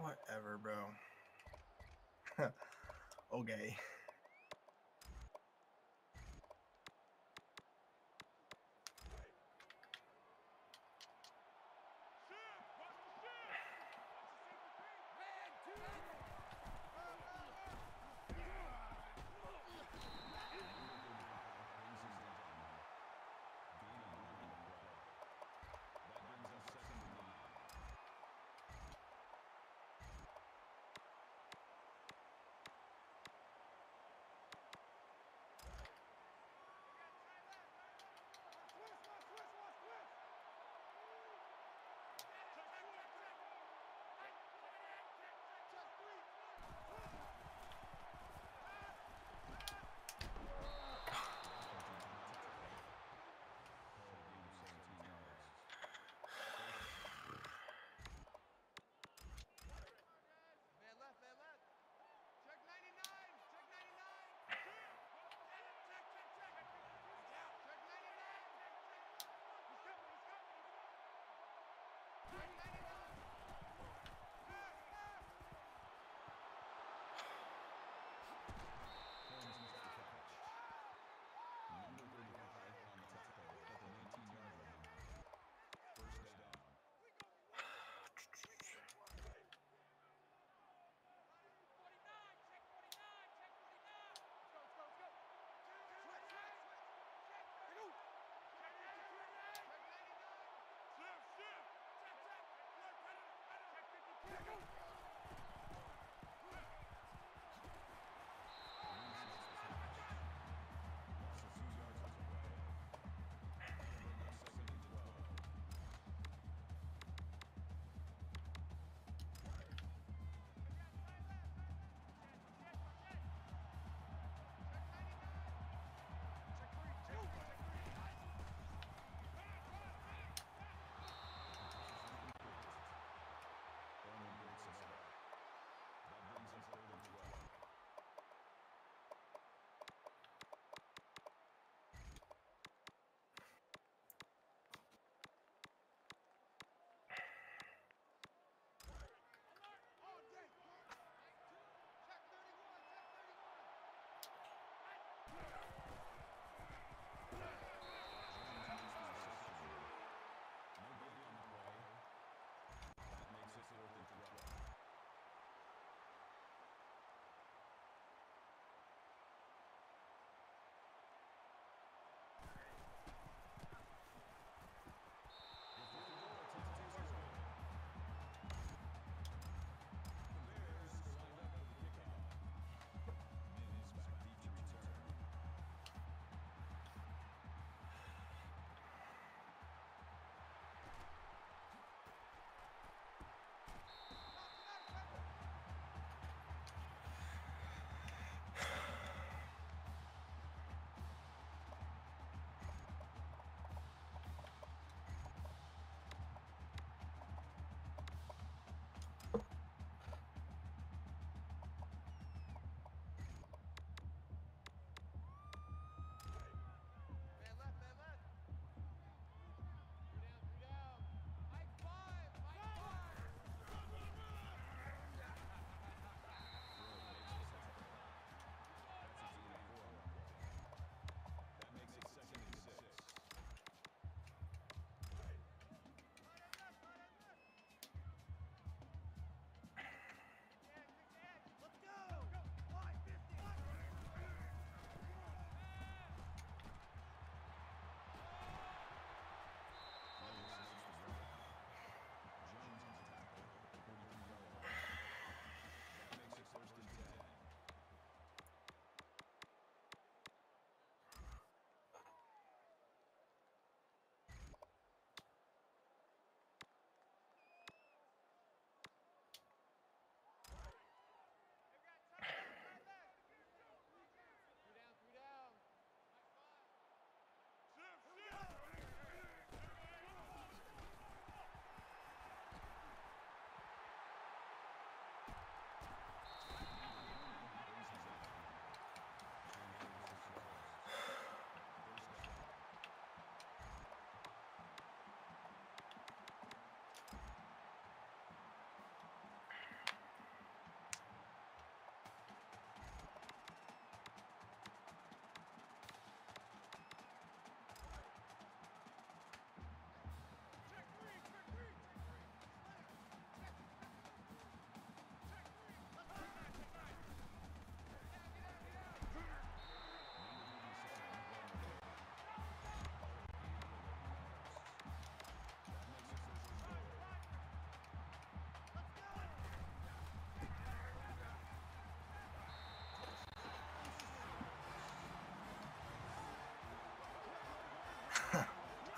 Whatever, bro. Okay.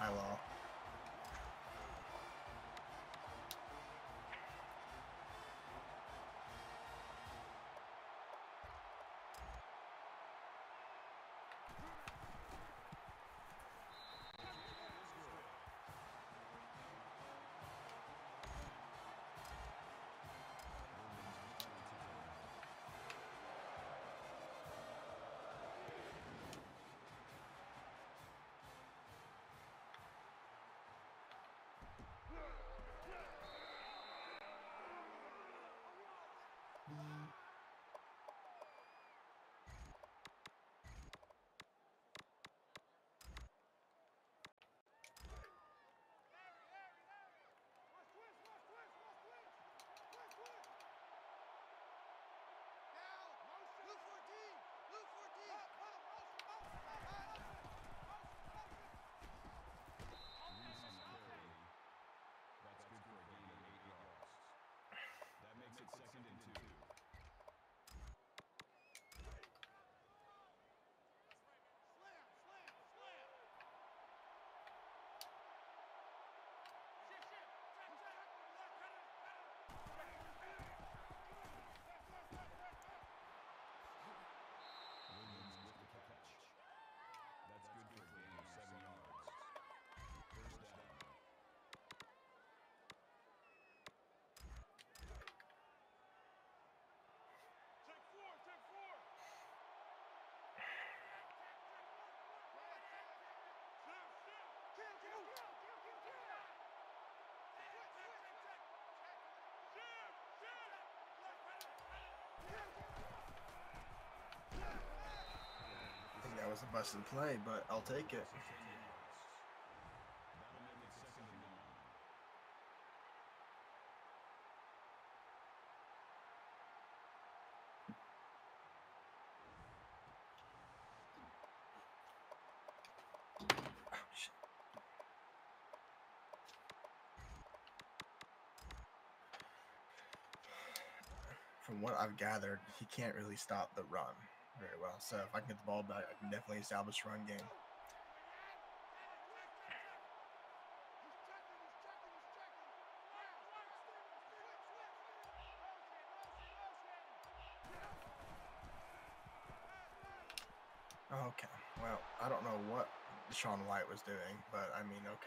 high law. I think that was a busted play, but I'll take it. From what I've gathered, he can't really stop the run very well. So if I can get the ball back, I can definitely establish a run game. Okay, well, I don't know what Deshaun White was doing, but I mean, okay.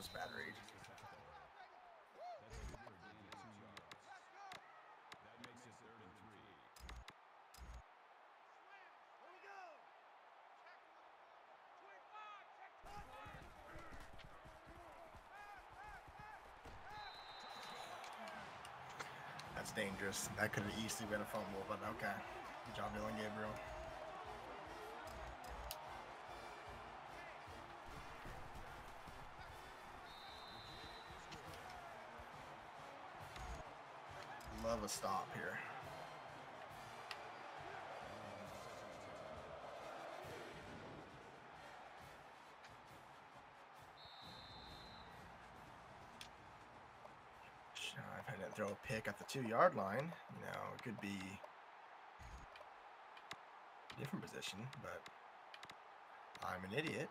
was a bad read. That's dangerous. That could have easily been a fumble, but okay. Good job, Dylan Gabriel. Love a stop here. If I didn't throw a pick at the 2-yard line, you know, it could be a different position, but I'm an idiot.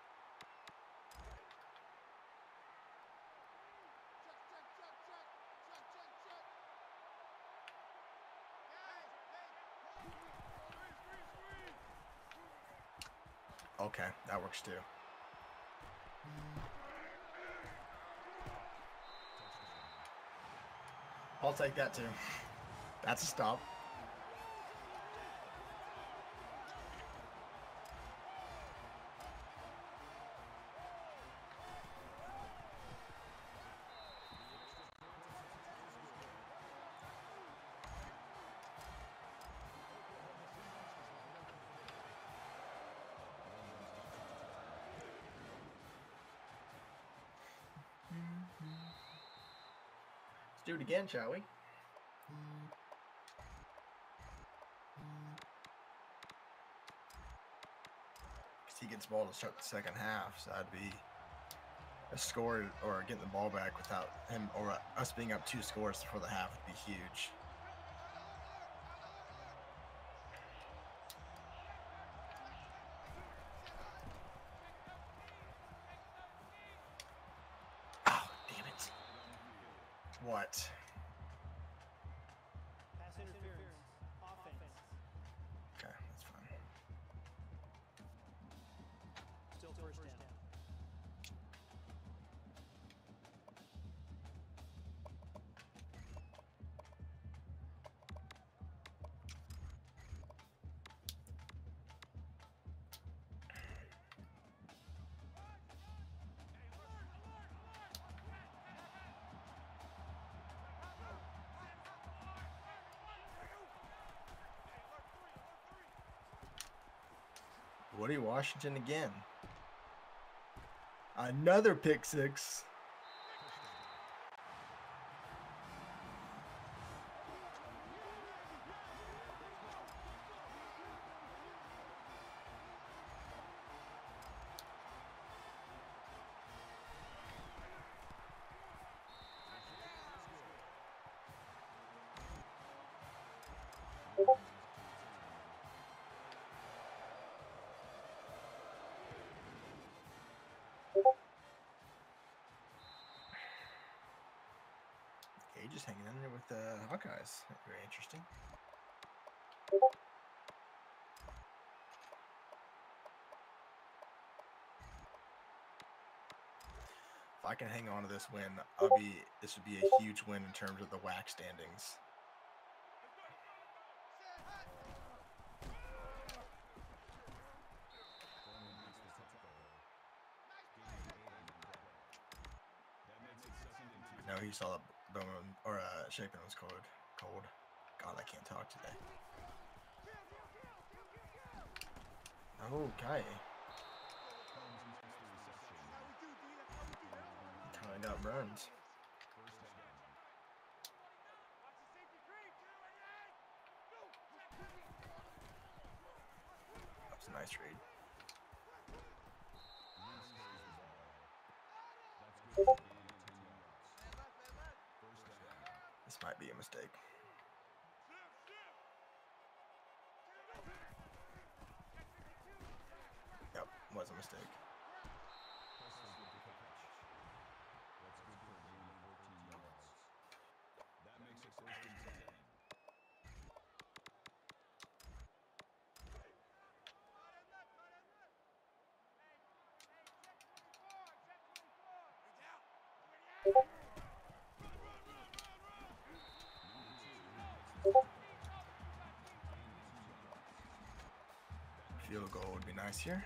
Okay, that works too. I'll take that too. That's a stop. Let's do it again, shall we? Because he gets the ball to start the second half, so that'd be a score or getting the ball back without him or us being up 2 scores before the half would be huge. Oh, damn it. What? Pass interference. Offense. Okay, that's fine. Still first down. Woody Washington again. Another pick six. Just hanging in there with the Hawkeyes. Very interesting. If I can hang on to this win, this would be a huge win in terms of the WAC standings. No, he saw that Bowman or Shapen was cold. God, I can't talk today. Okay. Kind of got burned. That's a nice read. This might be a mistake. Yep, was a mistake. Field goal would be nice here.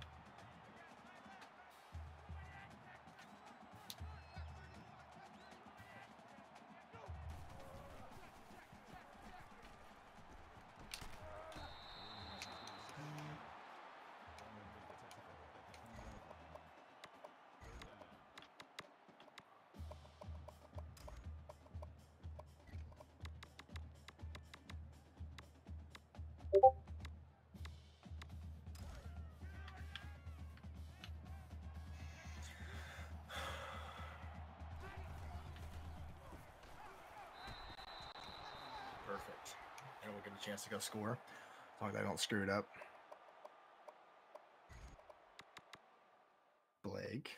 Perfect. And we'll get a chance to go score. As long as I don't screw it up. Blake.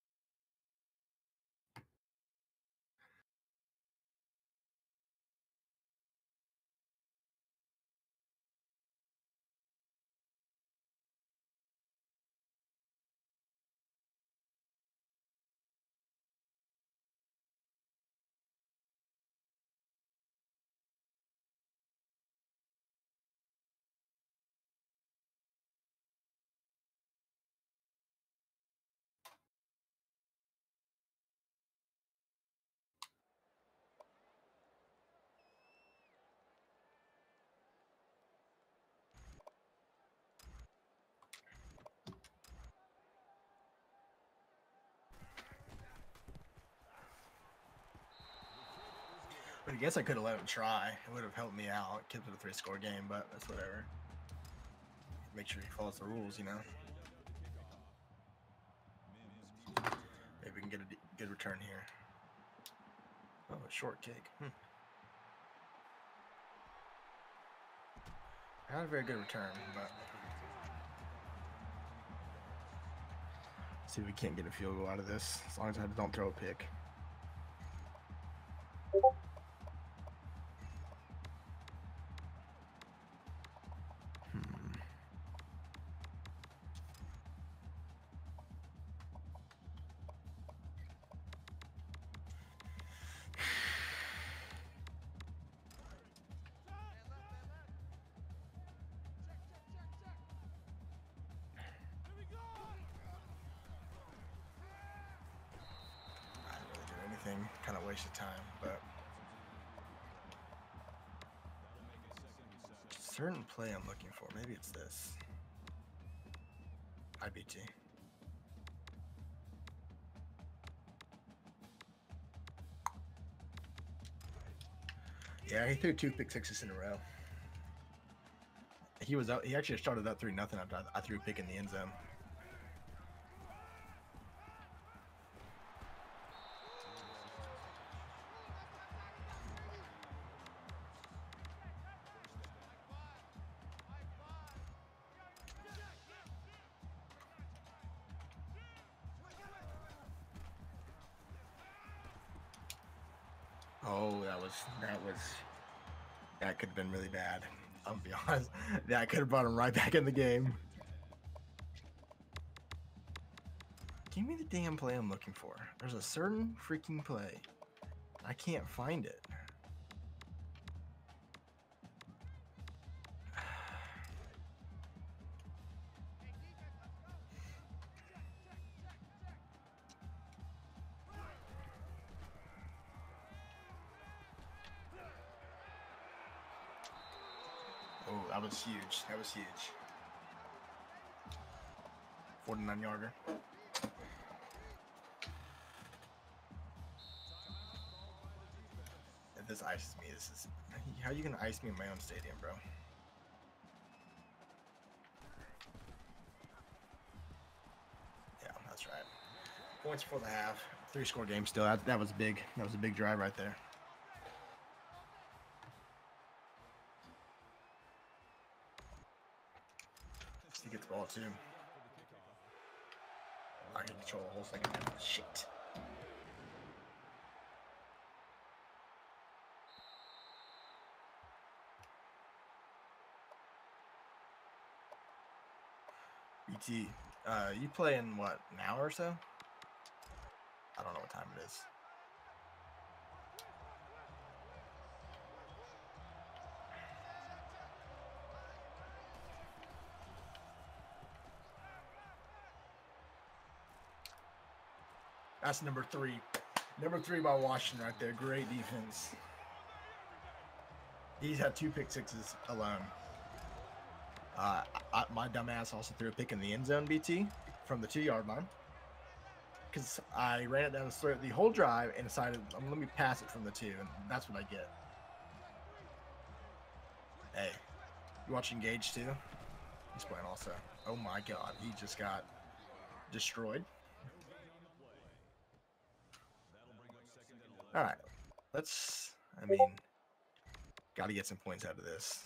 But I guess I could have let him try. It would have helped me out. Kept it a 3-score game, but that's whatever. Make sure he follows the rules, you know. Maybe we can get a good return here. Oh, a short kick. Not a very good return, but see if we can't get a field goal out of this. As long as I don't throw a pick. Kind of wasted time, but certain play I'm looking for. Maybe it's this. IBT. Yeah, he threw 2 pick sixes in a row. He was out. He actually started up 3-0 after I threw a pick in the end zone. Oh, that could have been really bad. I'll be honest. That could have brought him right back in the game. Give me the damn play I'm looking for. There's a certain freaking play. I can't find it. Oh, that was huge. That was huge. 49-yarder. If this ices me, this is... How are you going to ice me in my own stadium, bro? Yeah, that's right. Points for the half. 3-score game still. That was big. That was a big drive right there. He gets the ball too. I can control the whole second half. Shit. BT, you play in what, an hour or so? I don't know what time it is. That's number 3. Number 3 by Washington right there. Great defense. He's had 2 pick sixes alone. My dumbass also threw a pick in the end zone, BT, from the 2-yard line. Because I ran it down the throat the whole drive and decided, let me pass it from the 2, and that's what I get. Hey, you watching Gage too? He's playing also. Oh my God, he just got destroyed. All right, got to get some points out of this.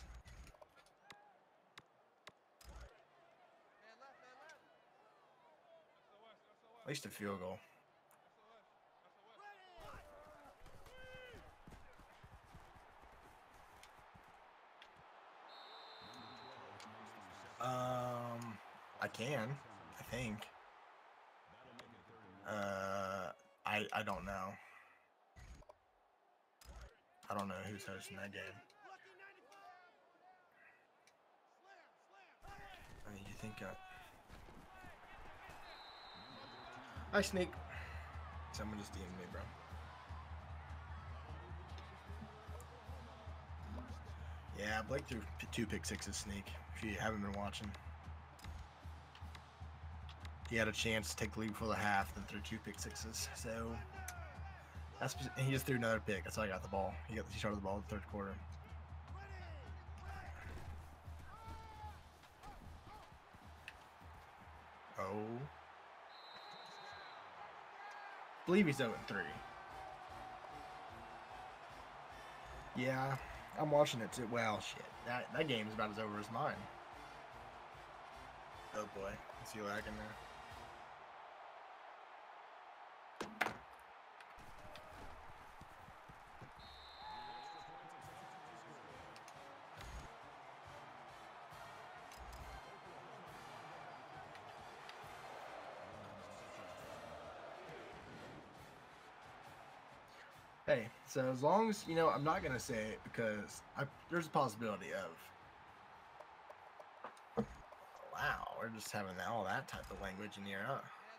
At least a field goal. I can, I think. I don't know. I don't know who's hosting that game. I mean, you think Hi, Sneak. Someone just DM'd me, bro. Yeah, Blake threw 2 pick sixes, Sneak, if you haven't been watching. He had a chance to take the lead before the half, then threw 2 pick sixes. So and he just threw another pick. That's how I got the ball. He started the ball in the 3rd quarter. Oh. I believe he's 0-3. Yeah, I'm watching it too. Well, shit. That game's about as over as mine. Oh boy. Is he lagging there? Hey, so as long as, I'm not going to say it because there's a possibility of, wow, we're just having all that type of language in here, huh?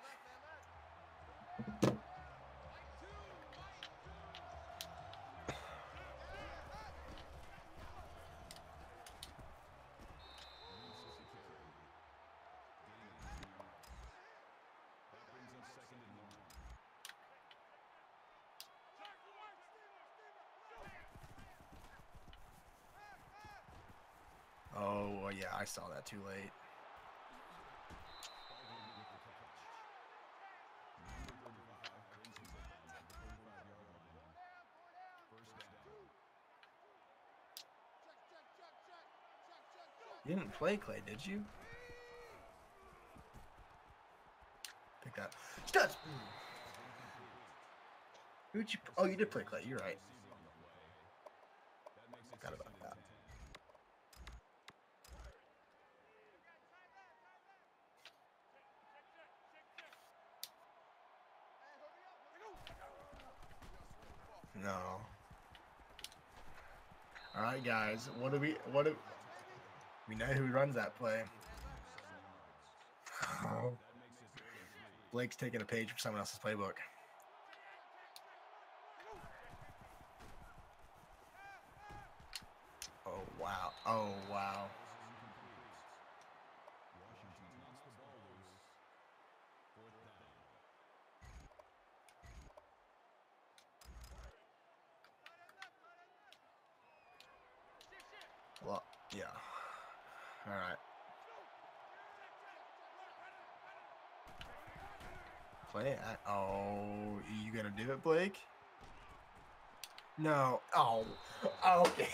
Oh, well, yeah, I saw that too late. You didn't play Clay, did you? Pick that. Studs! Who'd you? Oh, you did play Clay. You're right. Forgot about that. No. All right, guys. What do we know who runs that play? Blake's taking a page from someone else's playbook. Oh, wow. Oh, wow. Well, yeah. All right. Play it. Oh, you gonna do it, Blake? No. Oh. Okay.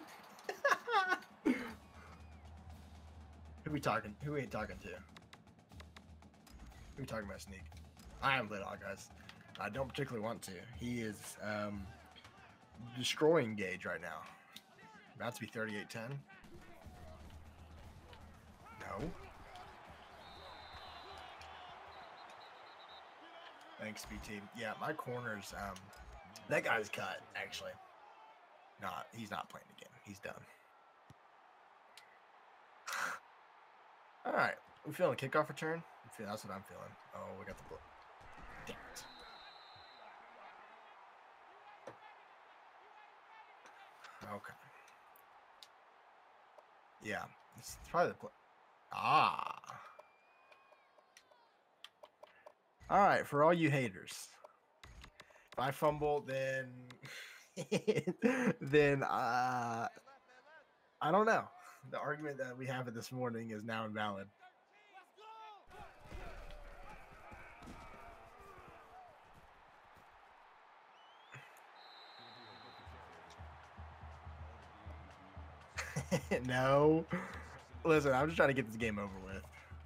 Who we talking? Who we talking to? Who we talking about, Sneak? I haven't played all, guys. I don't particularly want to. He is destroying Gage right now. About to be 38-10. No. Thanks, BT. Yeah, my corners. That guy's cut, actually. He's not playing again. He's done. All right. We feeling a kickoff return? That's what I'm feeling. Oh, we got the blow. Damn it. Okay. Yeah, it's probably the play. Ah. All right, for all you haters, if I fumble, then then I don't know. The argument that we have this morning is now invalid. No. Listen, I'm just trying to get this game over with.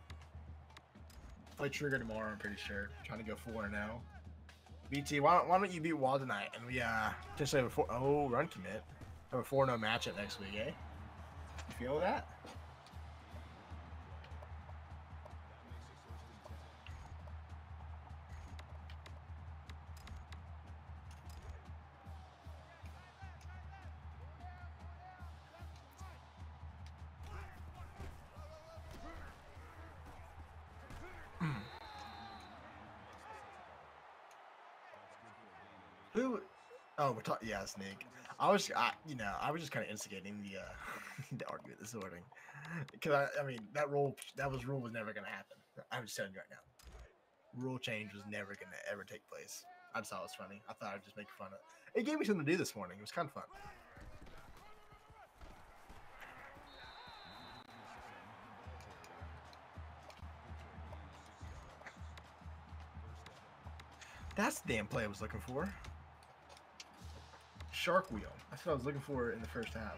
Play Trigger tomorrow, I'm pretty sure. Trying to go 4-0. BT, why don't you beat Wall tonight? And we just have a run commit. Have a 4-0 matchup next week, eh? You feel that? Who? Oh, we're talking. Yeah, Snake. I was just kind of instigating the the argument this morning because I mean that rule was never gonna happen. I'm just telling you right now, rule change was never gonna ever take place. I just thought it was funny. I thought I'd just make fun of it. It gave me something to do this morning. It was kind of fun. That's the damn play I was looking for. Shark wheel. That's what I was looking for in the first half.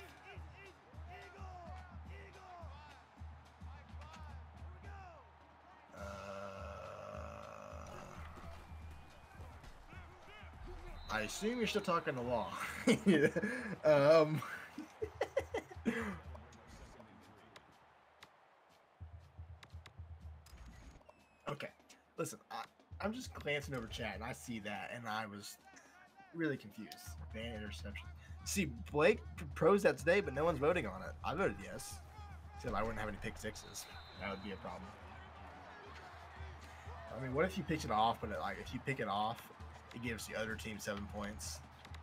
I assume you're still talking to Law. Okay, listen, I'm just glancing over chat, and I see that, and I was really confused. Ban interception. See, Blake proposed that today, but no one's voting on it. I voted yes. Except I wouldn't have any pick sixes. That would be a problem. I mean, what if you picked it off, but if you pick it off, it gives the other team 7 points.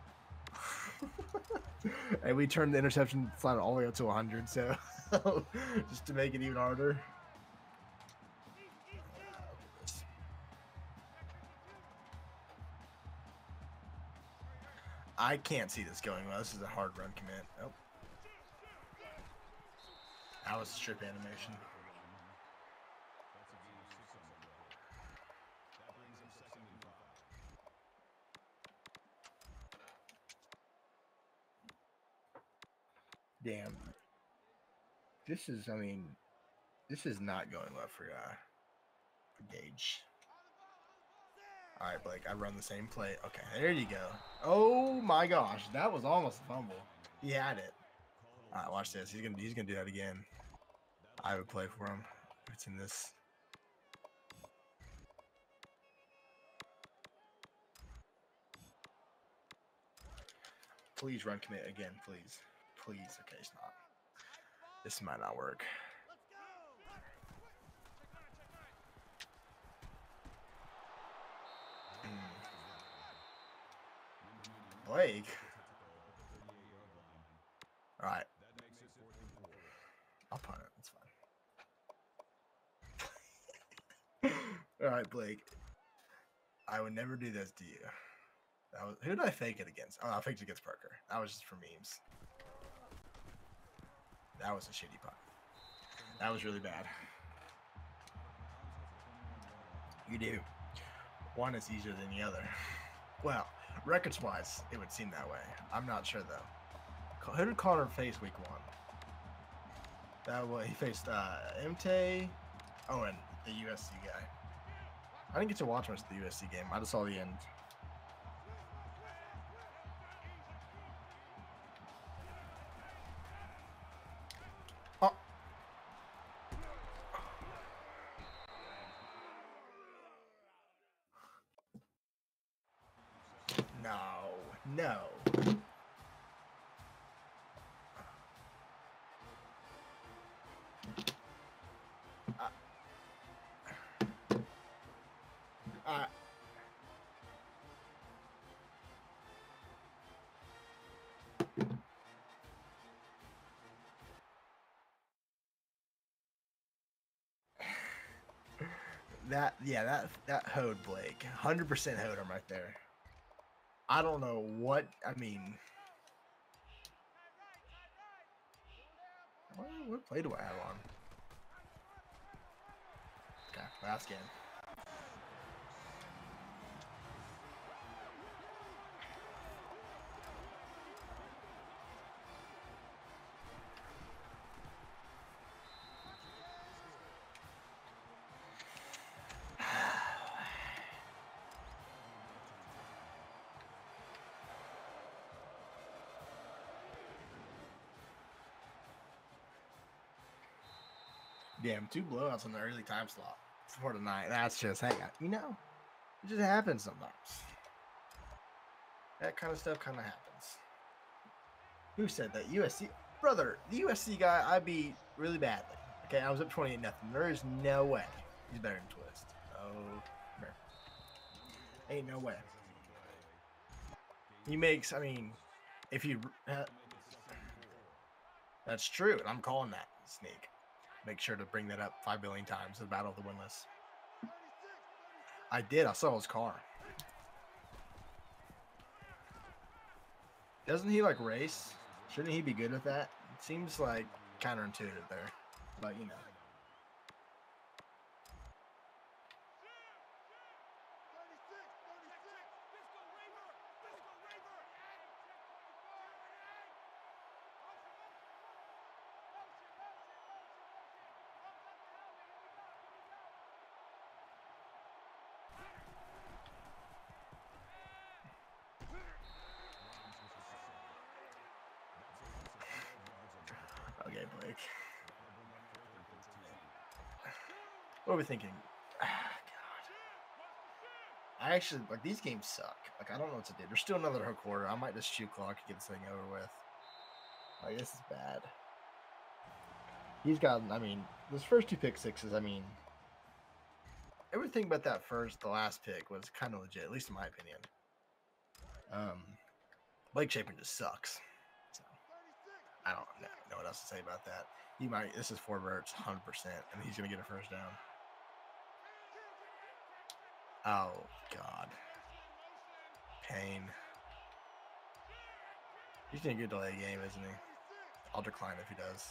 And we turned the interception slide all the way up to 100, so just to make it even harder. I can't see this going well. This is a hard run commit. Oh. That was a strip animation. Damn. This is not going well for Gage. All right, Blake, I run the same play. Okay, there you go. Oh my gosh, that was almost a fumble. He had it. All right, watch this. He's gonna do that again. I would play for him. It's in this. Please run commit again, please. Please. Okay, it's not. This might not work. Blake. All right. I'll punt it. That's fine. All right, Blake. I would never do this to you. Who did I fake it against? Oh, I faked it against Parker. That was just for memes. That was a shitty punt. That was really bad. You do. One is easier than the other. Well, records-wise, it would seem that way. I'm not sure, though. Who did Connor face week 1? He faced MT. Oh, and the USC guy. I didn't get to watch much of the USC game. I just saw the end. Oh. No. that hoed Blake. 100% hoed him right there. I don't know what I mean. What play do I have on? Okay, last game. Damn, 2 blowouts in the early time slot for tonight. That's just, hey, you know, it just happens sometimes. That kind of stuff kind of happens. Who said that? USC? Brother, the USC guy I beat really badly. Okay, I was up 28-0. There is no way he's better than Twist. Oh, no. Ain't no way. He makes, I mean, if you... that's true, and I'm calling that sneak. Make sure to bring that up 5 billion times. The battle of the winless. I did. I saw his car. Doesn't he like race? Shouldn't he be good with that? It seems like counterintuitive there, but you know. Okay, Blake. What are we thinking? God. I actually, like, these games suck. Like, I don't know what to do. There's still another whole quarter. I might just shoot clock and get this thing over with. Like, this is bad. He's got, I mean, those first 2 pick sixes, I mean, everything but the last pick was kind of legit, at least in my opinion. Blake Shapen just sucks. So, I don't know what else to say about that. This is 4 verts, 100%, and he's going to get a first down. Oh, God. Pain. He's going to get a delay game, isn't he? I'll decline if he does.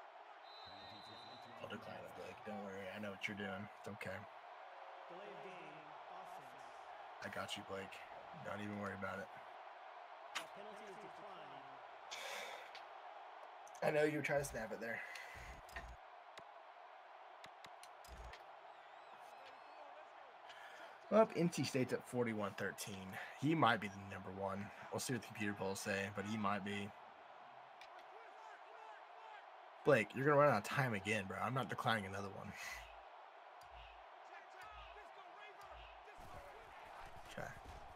I'll decline it, Blake. Don't worry. I know what you're doing. It's okay. Delay game, offense. I got you, Blake. Don't even worry about it. That penalty is declined. I know you were trying to snap it there. Up, NC State's at 41-13. He might be the number 1. We'll see what the computer polls say, but he might be. Blake, you're going to run out of time again, bro. I'm not declining another one. Okay.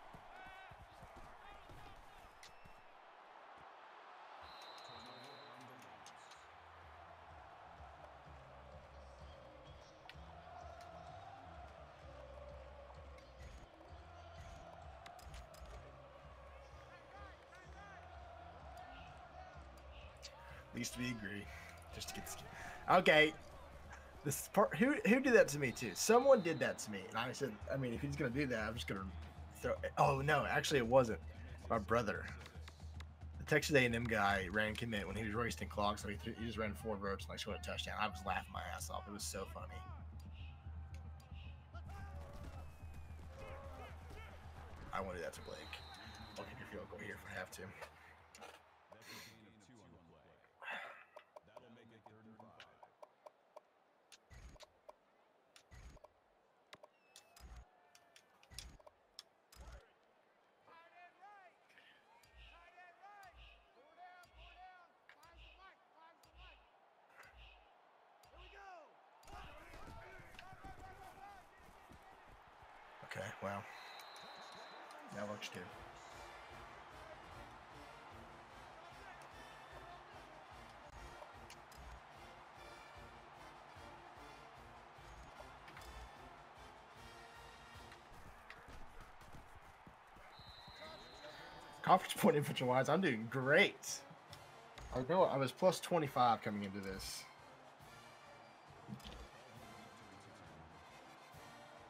At least we agree. Just to get this game. Okay. This part, who did that to me too? Someone did that to me, and I said, I mean, if he's gonna do that, I'm just gonna throw. Oh no, actually, it wasn't. My brother, the Texas A&M guy, ran commit when he was wasting clock, so he just ran 4 verts and like scored a touchdown. I was laughing my ass off. It was so funny. I want to do that to Blake. I'll kick your field goal here if I have to. Okay, well, that works too. Conference point infantry wise, I'm doing great. I know I was plus 25 coming into this.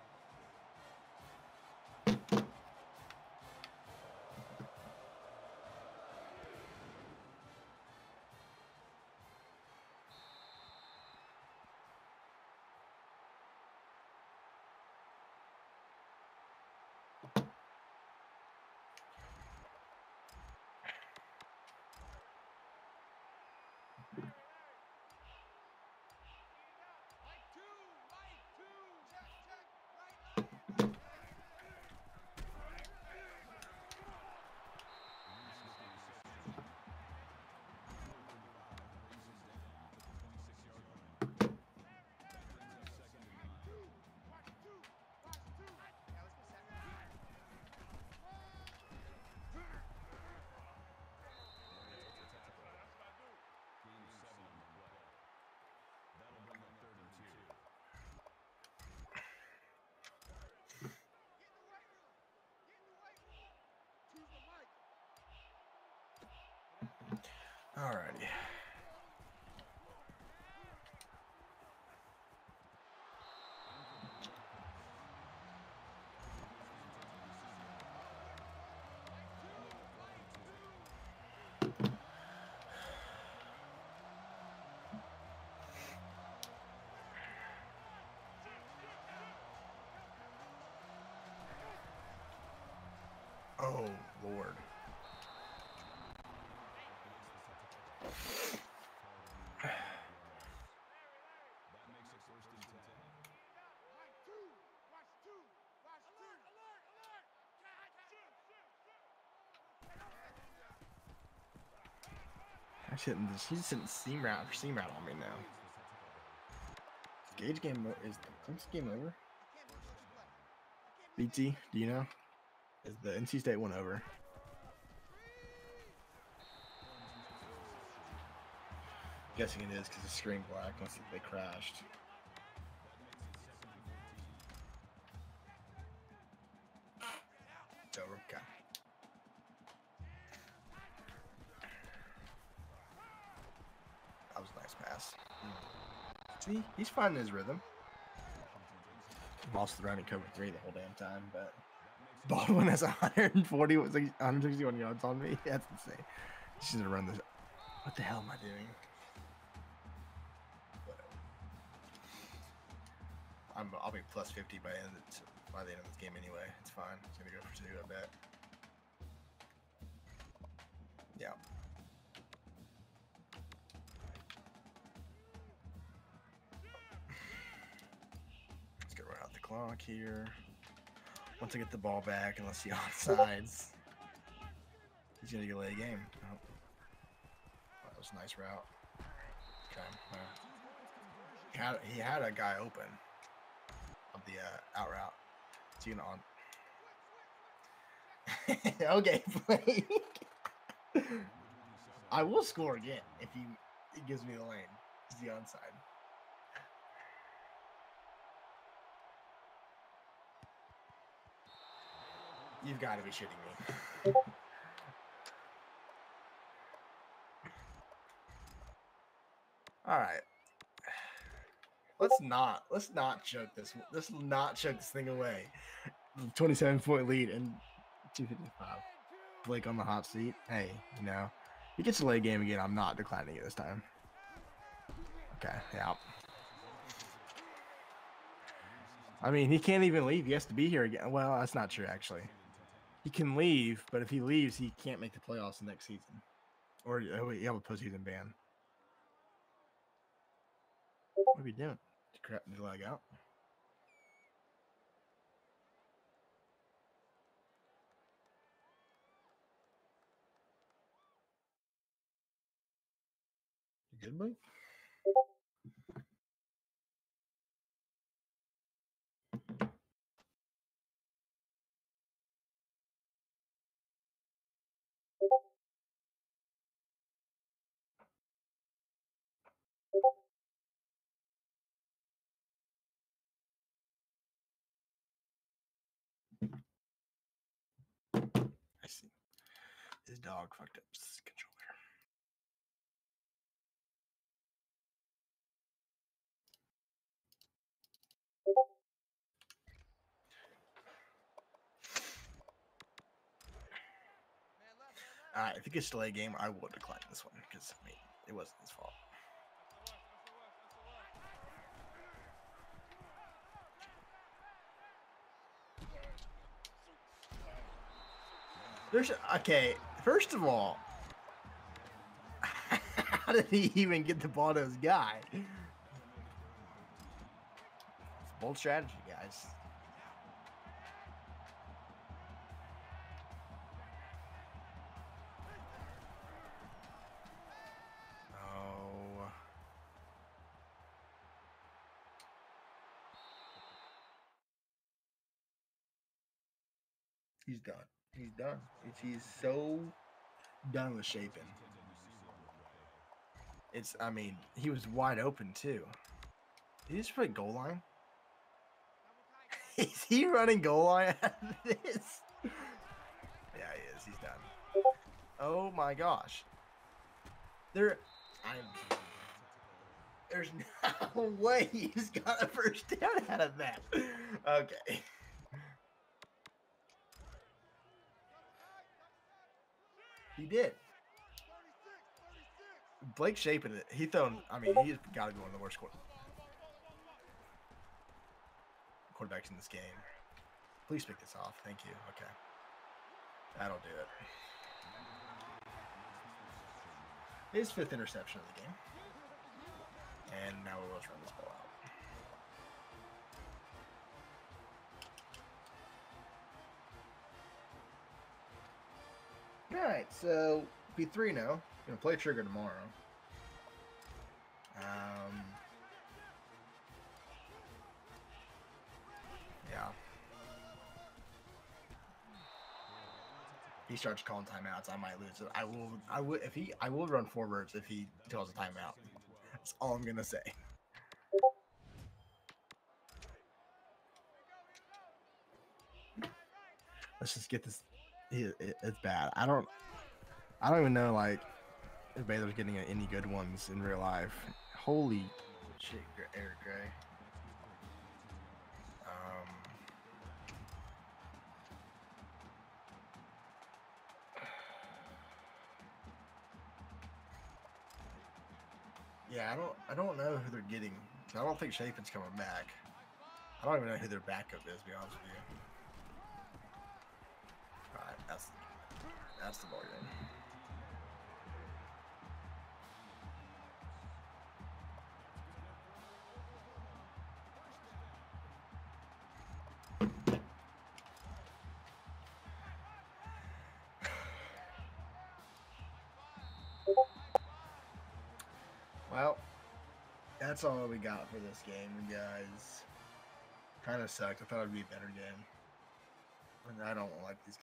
Alrighty. Oh, Lord. She's hitting seam route for seam route on me now. Gauge game is this game over? BT, do you know? Is the NC State one over? Guessing it is because the screen black unless they crashed. It's over. Okay. That was a nice pass. See, he's finding his rhythm. Lost the running cover 3 the whole damn time, but Baldwin has 161 yards on me. That's insane. She's gonna run this. What the hell am I doing? I'll be plus 50 by the end of this game anyway. It's fine. It's gonna go for 2, I bet. Yeah. Let's get right out the clock here. Once I get the ball back and let's see offsides. He's gonna get late game. Oh. That was a nice route. Okay. He had a guy open of the out route. So you know on. Okay, play. I will score again if he gives me the lane. It's the onside. You've got to be shitting me. All right. Let's not choke this. Let's not choke this thing away. 27-point lead and 255. Blake on the hot seat. Hey, you know, he gets a late game again. I'm not declining it this time. Okay, yeah. I mean, he can't even leave. He has to be here again. Well, that's not true, actually. He can leave, but if he leaves, he can't make the playoffs the next season. Or you have a postseason ban. What are you doing? Did you lag out? You good, Blake? I see. His dog fucked up his controller. If it gets to late game, I will decline this one because I mean it wasn't his fault. Okay. First of all, how did he even get the ball to his guy? It's bold strategy, guys. Oh. He's done. He's done. He's so done with shaping. I mean, he was wide open too. Did he just put goal line? Is he running goal line out of this? Yeah, he is. He's done. Oh my gosh. There's no way he's got a first down out of that. Okay. He did. Blake shaping it. He's got to be one of the worst quarterbacks in this game. Please pick this off. Thank you. Okay. That'll do it. His 5th interception of the game. And now we'll run this ball out. Alright, so be 3 now. Gonna play trigger tomorrow. Yeah. He starts calling timeouts, I might lose it. I will run forwards if he calls a timeout. That's all I'm gonna say. Let's just get this. It's bad. I don't even know like if Baylor's getting any good ones in real life. Holy shit, Eric Gray. Yeah, I don't know who they're getting. I don't think Chapin's coming back. I don't even know who their backup is, to be honest with you. Alright, that's the ball game. Well, that's all we got for this game, guys. Kind of sucked. I thought it'd be a better game. And I don't like these